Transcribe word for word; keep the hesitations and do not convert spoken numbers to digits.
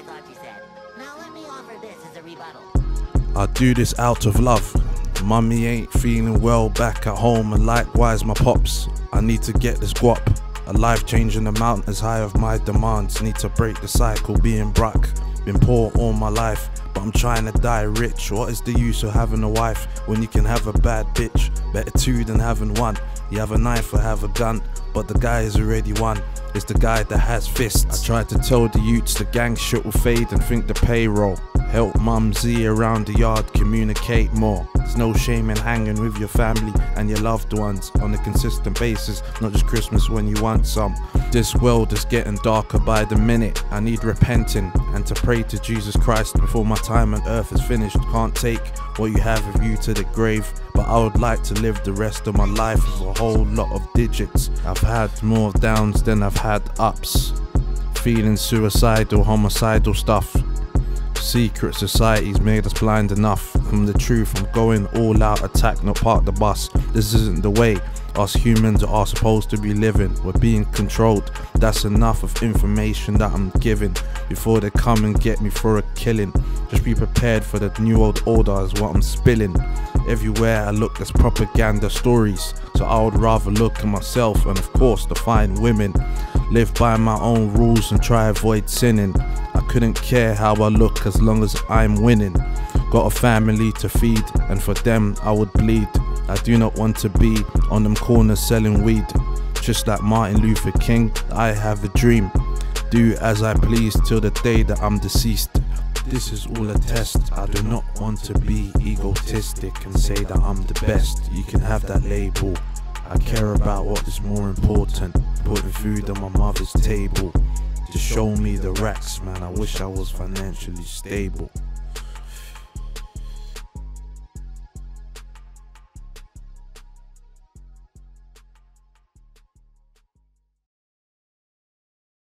thought you said. Now let me offer this as a rebuttal. I do this out of love. Mummy ain't feeling well back at home, and likewise my pops. I need to get this guap. A life changing amount is high of my demands. Need to break the cycle, being broke. Been poor all my life, but I'm trying to die rich. What is the use of having a wife when you can have a bad bitch? Better two than having one. You have a knife or have a gun, but the guy is already won. It's the guy that has fists. I tried to tell the youths the gang shit will fade and think the payroll. Help mumsy around the yard communicate more. There's no shame in hanging with your family and your loved ones on a consistent basis, not just Christmas when you want some. This world is getting darker by the minute. I need repenting and to pray to Jesus Christ before my time on earth is finished. Can't take what you have with you to the grave, but I would like to live the rest of my life with a whole lot of digits. I've had more downs than I've had ups. Feeling suicidal, homicidal stuff. Secret societies made us blind enough from the truth. I'm going all out attack, not park the bus. This isn't the way us humans are supposed to be living. We're being controlled. That's enough of information that I'm giving before they come and get me for a killing. Just be prepared for the new old order is what I'm spilling. Everywhere I look there's propaganda stories, so I would rather look at myself and of course the fine women. Live by my own rules and try avoid sinning. I couldn't care how I look as long as I'm winning. Got a family to feed and for them I would bleed. I do not want to be on them corners selling weed. Just like Martin Luther King, I have a dream. Do as I please till the day that I'm deceased. This is all a test. I do not want to be egotistic and say that I'm the best. You can have that label. I care about what is more important. Putting food on my mother's table. To show me the racks, man, I wish I was financially stable.